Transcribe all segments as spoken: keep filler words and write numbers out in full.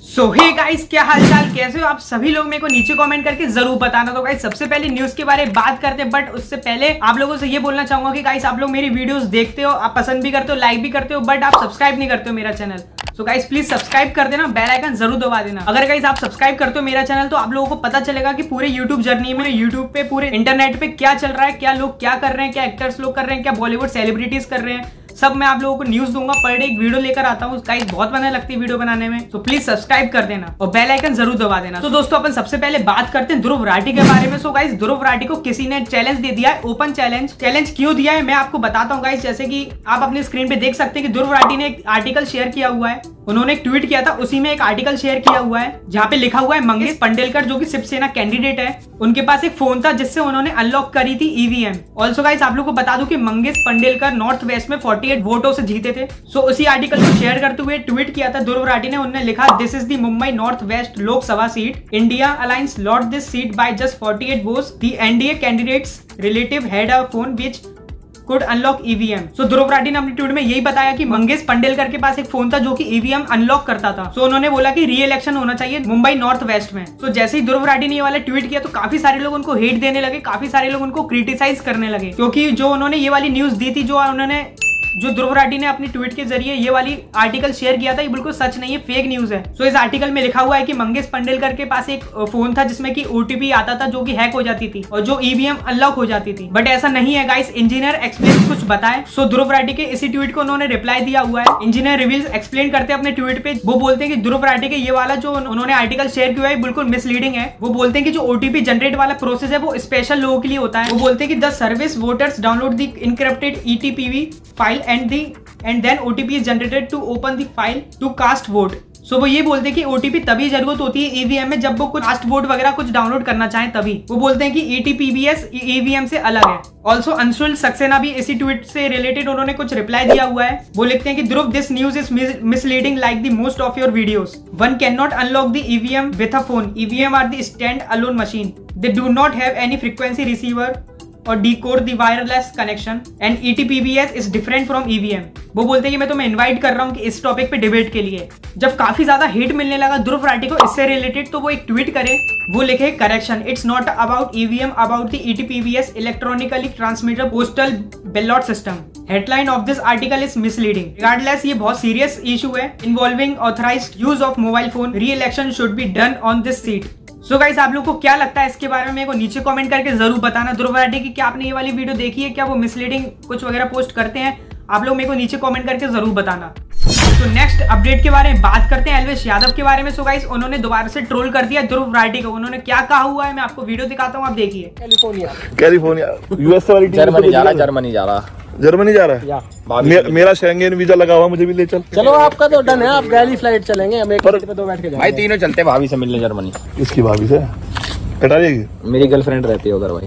सो hey guys, क्या हाल चाल, कैसे हो आप सभी लोग? मेरे को नीचे कमेंट करके जरूर बताना। तो गाइस सबसे पहले न्यूज के बारे में बात करते हैं, बट उससे पहले आप लोगों से ये बोलना चाहूंगा कि गाइस आप लोग मेरी वीडियोस देखते हो, आप पसंद भी करते हो, लाइक भी करते हो, बट आप सब्सक्राइब नहीं करते हो मेरा channel. So guys please subscribe कर देना, बेल आइकन जरूर दबा देना। अगर गाइस आप सब्सक्राइब करते हो मेरा चैनल तो आप लोगों को पता चलेगा कि पूरे यूट्यूब जर्नी में, यूट्यूब पे, पूरे इंटरनेट पे क्या चल रहा है, क्या लोग क्या कर रहे हैं, क्या एक्टर्स लोग कर रहे हैं, क्या बॉलीवुड सेलिब्रिटीज कर रहे हैं, सब मैं आप लोगों को न्यूज दूंगा। पर डे एक वीडियो लेकर आता हूँ गाइस, बहुत मेहनत लगती है वीडियो बनाने में। तो प्लीज सब्सक्राइब कर देना और बेल आइकन जरूर दबा देना। तो दोस्तों अपन सबसे पहले बात करते हैं ध्रुव राठी के बारे में। सो गाइस ध्रुव राठी को किसी ने चैलेंज दे दिया है, ओपन चैलेंज। चैलेंज क्यों दिया है मैं आपको बताता हूँ गाइस। जैसे कि आप अपनी स्क्रीन पे देख सकते हैं कि ध्रुव राठी ने एक आर्टिकल शेयर किया हुआ है, उन्होंने एक ट्वीट किया था, उसी में एक आर्टिकल शेयर किया हुआ है जहाँ पे लिखा हुआ है मंगेश पंडेलकर जो कि शिवसेना कैंडिडेट है, उनके पास एक फोन था जिससे उन्होंने अनलॉक करी थी ईवीएम। ऑल्सो गाइस आप लोग को बता दूं कि मंगेश पंडेलकर नॉर्थ वेस्ट में अड़तालीस वोटों से जीते थे। सो उसी आर्टिकल को शेयर करते हुए ट्वीट किया था ध्रुव राठी ने। उन्होंने लिखा, this is the Mumbai north west Lok Sabha seat, India alliance lost this seat by just अड़तालीस votes, the NDA candidates relative had a phone which could unlock E V M। So Dhruv Rathee ने अपनी ट्वीट में यही बताया कि मंगेश पंडेलकर के पास एक फोन था जो कि ईवीएम अनलॉक करता था। सो उन्होंने बोला कि री इलेक्शन होना चाहिए मुंबई नॉर्थ वेस्ट में। सो जैसे ही ध्रुव राठी ने ये वाला ट्वीट किया तो काफी सारे लोग उनको हेट देने लगे, काफी सारे लोग उनको क्रिटिसाइज करने लगे, क्योंकि जो उन्होंने ये वाली न्यूज दी थी, जो उन्होंने जो ध्रुव राठी ने अपनी ट्वीट के जरिए ये वाली आर्टिकल शेयर किया था, ये बिल्कुल सच नहीं है, फेक न्यूज है। सो इस आर्टिकल में लिखा हुआ है कि मंगेश पंडेलकर के पास एक फोन था जिसमें कि ओटीपी आता था जो कि हैक हो जाती थी और जो ईवीएम अनलॉक हो जाती थी, बट ऐसा नहीं है गाइस। इंजीनियर एक्सप्लेन कुछ बताए। सो ध्रुव राठी के इसी ट्वीट को उन्होंने रिप्लाई दिया हुआ है। इंजीनियर रिवील्स एक्सप्लेन करते हैं अपने ट्वीट पे, वो बोलते हैं कि ध्रुव राठी के ये वाला जो उन्होंने आर्टिकल शेयर किया है बिल्कुल मिसलीडिंग है। वो बोलते हैं कि जो ओटीपी जनरेट वाला प्रोसेस है वो स्पेशल लोगों के लिए होता है। वो बोलते हैं कि the service voters download the encrypted ETPV file and the and then O T P is generated to open the file to cast vote। So so, वो ये बोलते हैं कि ओटीपी तभी जरूरत होती है ईवीएम में जब वो कुछ कास्ट वोट वगैरह कुछ डाउनलोड करना चाहें तभी। वो बोलते हैं कि ईटीपीबीएस ईवीएम से अलग है। ऑल्सो अंशुल सक्सेना भी इसी ट्वीट से रिलेटेड उन्होंने कुछ रिप्लाई दिया हुआ है। वो लिखते हैं कि Dhruv, this news is misleading like the most of your videos. One can not unlock the EVM with a phone. EVM are the stand alone machine, they do not have any frequency receiver और decode the wireless connection and E T P B S is different from E V M। वो बोलते हैं कि मैं तुम्हें invite कर रहा हूँ कि इस टॉपिक पे डिबेट के लिए। जब काफी ज्यादा हेट मिलने लगा ध्रुव राठी को इससे रिलेटेड तो वो एक ट्वीट करे, वो लिखे, correction, it's not about EVM, about the E T P B S electronically transmitter postal ballot system. Headline of this article is misleading. Regardless ये बहुत सीरियस इशू है involving authorised use of mobile phone. Re election should be done on this seat. So guys आप लोग को क्या लगता है इसके बारे में मेरे को नीचे कमेंट करके जरूर बताना। ध्रुव राठी की क्या आपने ये वाली वीडियो देखी है? क्या वो मिसलीडिंग कुछ वगैरह पोस्ट करते हैं? आप लोग मेरे को नीचे कमेंट करके जरूर बताना। तो नेक्स्ट अपडेट के बारे में बात करते हैं एल्विश यादव के बारे में। सो गाइस उन्होंने दोबारा से ट्रोल कर दिया ध्रुव राठी को। उन्होंने क्या कहा हुआ है मैं आपको वीडियो दिखाता हूँ, आप देखिए। कैलिफोर्निया कैलिफोर्निया यूएस वाली टीम जर्मनी जा रहा है जर्मनी जा रहा जर्मनी जा रहा है। मे, मेरा शेंगेन वीजा लगा हुआ, मुझे भी ले चल। चलो आपका तो डन है, आप गैली फ्लाइट चलेंगे, हम एक पे दो बैठ के भाई तीनों चलते भाभी से मिलने जर्मनी। इसकी भाभी से कटा जाएगी? मेरी गर्लफ्रेंड रहती है उधर भाई।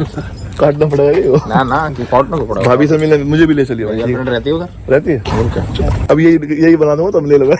काटना पड़ेगा ना ना कि काटना को पड़ेगा। भाभी से मिलने मुझे भी ले चलिए। गर्लफ्रेंड रहती है उधर? रहती है। अब यही यही बना दूंगा, तुम ले लो।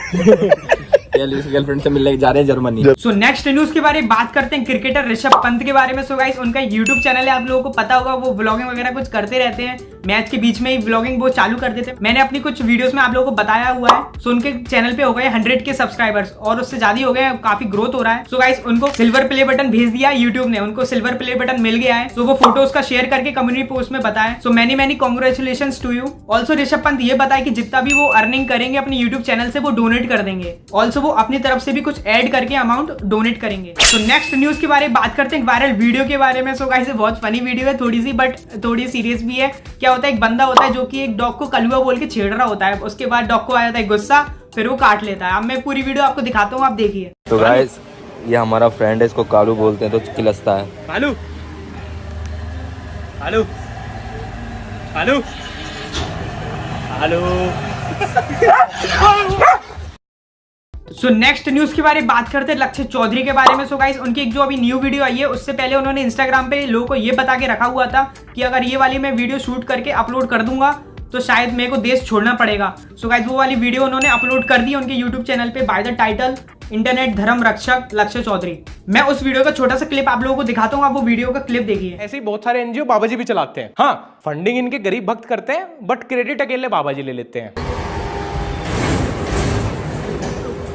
गर्लफ्रेंड से मिलने जा रहे हैं जर्मनी। सो नेक्स्ट न्यूज के बारे में बात करते हैं क्रिकेटर ऋषभ पंत के बारे में। सो गाइस उनका यूट्यूब चैनल है, आप लोगों को पता होगा, वो व्लॉगिंग वगैरह कुछ करते रहते हैं। मैच के बीच में ही व्लॉगिंग वो चालू कर देते हैं। मैंने अपनी कुछ वीडियोस में आप लोगों को बताया हुआ है। सो उनके चैनल पे हो गए हंड्रेड के सब्सक्राइबर्स और उससे ज्यादा हो गए, काफी ग्रोथ हो रहा है। सो गाइस उनको सिल्वर प्ले बटन भेज दिया यूट्यूब ने, उनको सिल्वर प्ले बटन मिल गया है। सो वो फोटोज का शेयर करके कम्युनिटी पोस्ट में बताया। So many many congratulations to you. Also Rishabh Pant ये बताया कि जितना भी वो अर्निंग करेंगे अपने यूट्यूब चैनल से वो डोनेट कर देंगे। ऑल्सो वो अपनी तरफ से भी कुछ ऐड करके अमाउंट डोनेट करेंगे। तो नेक्स्ट न्यूज के बारे में बात करते हैं वायरल वीडियो के बारे में। सो गाइस बहुत फनी वीडियो है थोड़ी सी, बट थोड़ी सीरियस भी है। क्या होता है, एक बंदा होता है जो कि एक डॉग को कलुआ बोल के छेड़ रहा होता है, उसके बाद डॉग को आ जाता है गुस्सा, फिर वो काट लेता है। अब मैं पूरी वीडियो आपको दिखाता हूँ, आप देखिए। तो गाइस ये हमारा फ्रेंड है, इसको कालू बोलते हैं, तो किलसता है। Kalu Kalu Kalu Kalu. So next news के बारे में बात करते हैं लक्ष्य चौधरी के बारे में। सो गाइस उनकी एक जो अभी न्यू वीडियो आई है उससे पहले उन्होंने इंस्टाग्राम पे लोगों को ये बता के रखा हुआ था कि अगर ये वाली मैं वीडियो शूट करके अपलोड कर दूंगा तो शायद मेरे को देश छोड़ना पड़ेगा। सो गाइस वो वाली वीडियो उन्होंने अपलोड कर दी उनके यूट्यूब चैनल पे by the title internet Dharm Rakshak लक्ष्य चौधरी। मैं उस वीडियो का छोटा सा क्लिप आप लोगों को दिखाता हूँ, आप वो वीडियो का क्लिप देखिए। ऐसे ही बहुत सारे एनजीओ बाबा जी भी चलाते हैं। हाँ, फंडिंग इनके गरीब भक्त करते हैं, बट क्रेडिट अकेले बाबा जी ले लेते हैं।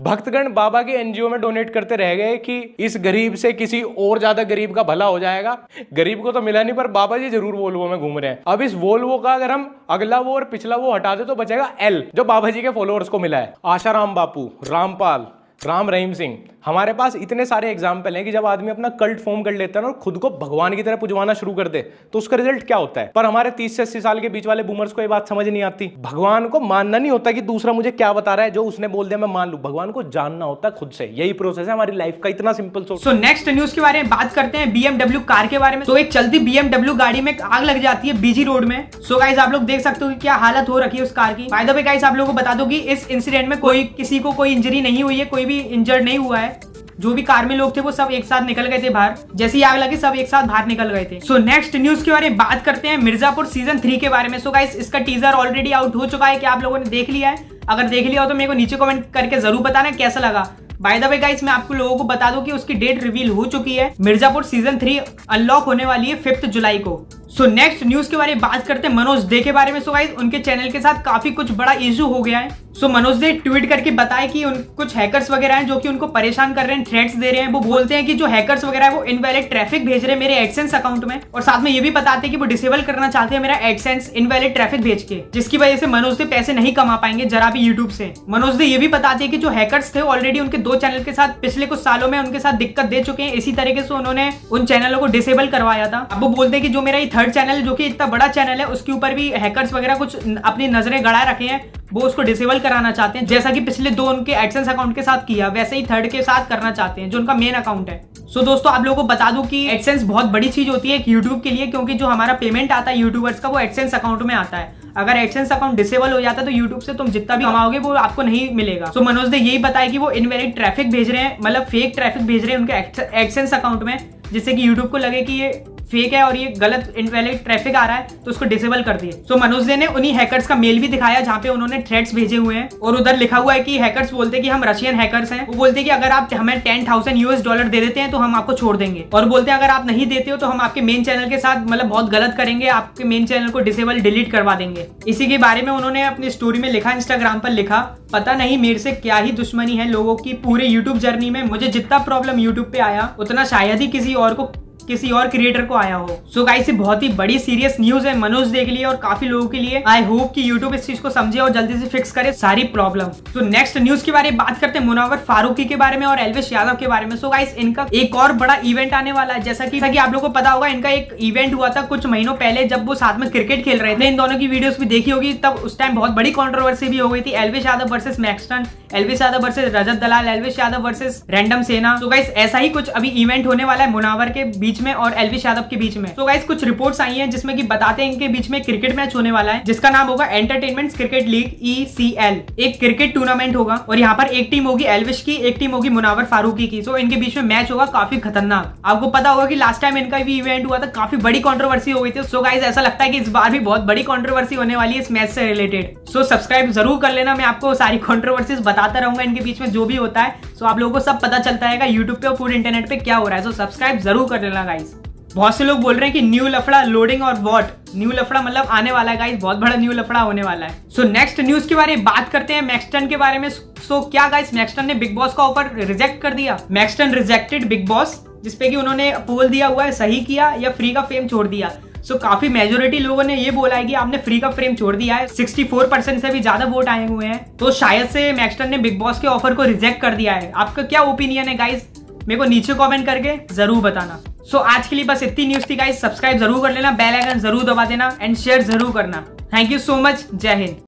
भक्तगण बाबा के एनजीओ में डोनेट करते रह गए कि इस गरीब से किसी और ज्यादा गरीब का भला हो जाएगा। गरीब को तो मिला नहीं, पर बाबा जी जरूर वोल्वो में घूम रहे हैं। अब इस वोल्वो का अगर हम अगला वो और पिछला वो हटा दे तो बचेगा एल, जो बाबा जी के फॉलोअर्स को मिला है। आशाराम बापू, रामपाल, राम रहीम सिंह, हमारे पास इतने सारे एग्जाम्पल हैं कि जब आदमी अपना कल्ट फॉर्म कर लेता है ना और खुद को भगवान की तरह पुजवाना शुरू कर दे तो उसका रिजल्ट क्या होता है। पर हमारे तीस से अस्सी साल के बीच वाले बूमर्स को ये बात समझ नहीं आती। भगवान को मानना नहीं होता कि दूसरा मुझे क्या बता रहा है, जो उसने बोल दिया मैं मान लूं। भगवान को जानना होता है खुद से। यही प्रोसेस है हमारी लाइफ का, इतना सिंपल। सो नेक्स्ट न्यूज के बारे में बात करते हैं, बीएमडब्ल्यू कार के बारे में। तो एक चलती बीएमडब्ल्यू गाड़ी में आग लग जाती है बीजी रोड में। सो गाइस आप लोग देख सकते हो कि क्या हालत हो रखी है उस कार की। बाय द वे गाइस आप लोगों को बता दो कि इस इंसिडेंट में कोई किसी को कोई इंजरी नहीं हुई है, कोई भी इंजर्ड नहीं हुआ है। जो भी कार में लोग थे वो सब एक साथ निकल गए थे बाहर। जैसे ही आग लगी सब एक साथ बाहर निकल गए थे। सो नेक्स्ट न्यूज के बारे में बात करते हैं, मिर्जापुर सीजन थ्री के बारे में। सो गाइस इसका टीजर ऑलरेडी आउट हो चुका है। क्या आप लोगों ने देख लिया है? अगर देख लिया हो तो मेरे को नीचे कमेंट करके जरूर बताना कैसा लगा। बाय द वे गाइस मैं आपको लोगों को बता दूं कि उसकी डेट रिवील हो चुकी है। मिर्जापुर सीजन थ्री अनलॉक होने वाली है फिफ्थ जुलाई को। सो नेक्स्ट न्यूज के बारे में बात करते हैं मनोज दे के बारे में। सो गाइस उनके चैनल के साथ काफी कुछ बड़ा इशू हो गया है। So so, Manoj Dey tweet करके बताए कि उन कुछ हैकर्स वगैरह हैं जो कि उनको परेशान कर रहे हैं, थ्रेट्स दे रहे हैं। वो बोलते हैं कि जो हैकर्स वगैरह है वो इनवैलिड ट्रैफिक भेज रहे हैं मेरे एडसेंस अकाउंट में, और साथ में ये भी बताते हैं कि वो डिसेबल करना चाहते हैं मेरा एडसेंस इनवैलिड ट्रैफिक भेज के, जिसकी वजह से मनोज दे पैसे नहीं कमा पाएंगे जरा भी यूट्यूब से। मनोज दे ये भी बताते हैं कि जो हैकर्स थे ऑलरेडी उनके दो चैनल के साथ पिछले कुछ सालों में उनके साथ दिक्कत दे चुके हैं। इसी तरीके से उन्होंने उन चैनलों को डिसेबल करवाया था। अब वो बोलते हैं कि जो मेरा ये थर्ड चैनल जो कि इतना बड़ा चैनल है उसके ऊपर भी हैकर्स वगैरह कुछ अपनी नजरें गड़ा रखे हैं, वो उसको डिसेबल कराना चाहते हैं। जैसा कि पिछले दो उनके एडसेंस अकाउंट के साथ किया वैसे ही थर्ड के साथ करना चाहते हैं जो उनका मेन अकाउंट है। सो so, दोस्तों आप लोगों को बता दूं कि एडसेंस बहुत बड़ी चीज होती है यूट्यूब के लिए, क्योंकि जो हमारा पेमेंट आता है यूट्यूबर्स का वो एडसेंस अकाउंट में आता है। अगर एडसेंस अकाउंट डिसेबल हो जाता है तो यूट्यूब से तुम जितना भी कमाओगे वो आपको नहीं मिलेगा। सो so, मनोज ने यही बताया कि वो इनवैलिड ट्रैफिक भेज रहे हैं, मतलब फेक ट्रैफिक भेज रहे हैं उनके एडसेंस अकाउंट में, जिससे कि यूट्यूब को लगे कि ये फेक है और ये गलत इनवैलिड ट्रैफिक आ रहा है, तो उसको डिसेबल कर दिए। सो so, मनोज ने उन्हीं हैकर्स का मेल भी दिखाया जहां पे उन्होंने थ्रेट्स भेजे हुए हैं, और उधर लिखा हुआ है कि हैकर्स बोलते हैं कि हम रशियन हैकर्स हैं। वो बोलते हैं कि अगर आप हमें टेन थाउजेंड यूएस डॉलर दे देते हैं तो हम आपको छोड़ देंगे, और बोलते हैं अगर आप नहीं देते हो तो हम आपके मेन चैनल के साथ मतलब बहुत गलत करेंगे, आपके मेन चैनल को डिसेबल डिलीट करवा देंगे। इसी के बारे में उन्होंने अपनी स्टोरी में लिखा, इंस्टाग्राम पर लिखा, पता नहीं मेरे से क्या ही दुश्मनी है लोगों की पूरे यूट्यूब जर्नी में। मुझे जितना प्रॉब्लम यूट्यूब पे आया उतना शायद ही किसी और को किसी और क्रिएटर को आया हो। सो गाइस ये बहुत ही बड़ी सीरियस न्यूज है मनोज दे के लिए और काफी लोगों के लिए। आई होप कि यूट्यूब इस चीज को समझे और जल्दी से फिक्स करे सारी प्रॉब्लम। तो नेक्स्ट न्यूज के बारे में बात करते हैं मुनावर फारूकी के बारे में और एल्विश यादव के बारे में। सो गाइस इनका एक और बड़ा इवेंट आने वाला है। जैसा कि जैसा कि आप लोगों को पता होगा इनका एक इवेंट हुआ था कुछ महीनों पहले जब वो साथ में क्रिकेट खेल रहे थे। इन दोनों की वीडियोस भी देखी होगी, तब उस टाइम बहुत बड़ी कंट्रोवर्सी भी हो गई थी। Elvish Yadav versus Maxtern, Elvish Yadav versus Rajat Dalal, Elvish Yadav versus random सेना। सो गाइस ऐसा ही कुछ अभी इवेंट होने वाला है मुनावर के बीच में और एल्विश यादव के बीच में। सो गाइस कुछ रिपोर्ट्स आई हैं जिसमें कि बताते हैं इनके बीच में क्रिकेट मैच होने वाला है जिसका नाम होगा entertainment cricket league E C L. एक क्रिकेट टूर्नामेंट होगा और यहाँ पर एक टीम होगी एल्विश की, एक टीम होगी मुनावर फारूकी की। सो इनके बीच में मैच होगा काफी खतरनाक। आपको पता होगा कि लास्ट टाइम इनका भी इवेंट हुआ था, काफी बड़ी कंट्रोवर्सी हो गई थी। सो गाइस ऐसा लगता है कि इस बार भी बहुत बड़ी कंट्रोवर्सी होने वाली है इस मैच से रिलेटेड। सो सब्सक्राइब जरूर कर लेना, मैं आपको सारी कंट्रोवर्सीज बताता रहूंगा इनके बीच में जो भी होता है। सो आप लोगों को सब पता चलता है यूट्यूब पे और पूरे इंटरनेट पे क्या हो रहा है। सो सब्सक्राइब जरूर कर लेना गाइस। बहुत से लोग बोल रहे हैं कि न्यू लफड़ा लोडिंग और वॉट, न्यू लफड़ा मतलब आने वाला है गाइस, बहुत बड़ा न्यू लफड़ा होने वाला है। सो नेक्स्ट न्यूज के बारे में बात करते हैं मैक्सटन के बारे में। सो so, क्या गाइस मैक्सटन ने बिग बॉस का ऑफर रिजेक्ट कर दिया? मैक्सटन रिजेक्टेड बिग बॉस, जिसपे कि उन्होंने पोल दिया हुआ है, सही किया या फ्री का फेम छोड़ दिया। सो so, काफी मेजोरिटी लोगों ने ये बोला है कि आपने फ्री का फ्रेम छोड़ दिया है। चौंसठ परसेंट से भी ज्यादा वोट आए हुए हैं, तो शायद से मैक्सटन ने बिग बॉस के ऑफर को रिजेक्ट कर दिया है। आपका क्या ओपिनियन है गाइस, मेरे को नीचे कमेंट करके जरूर बताना। सो so, आज के लिए बस इतनी न्यूज थी गाइस। सब्सक्राइब जरूर कर लेना, बेल आइकन जरूर दबा देना एंड शेयर जरूर करना। थैंक यू सो मच, जय हिंद।